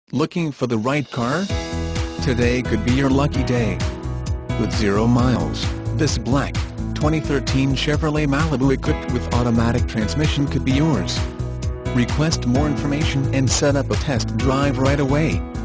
Looking for the right car? Today could be your lucky day. With 0 miles, this black, 2013 Chevrolet Malibu equipped with automatic transmission could be yours. Request more information and set up a test drive right away.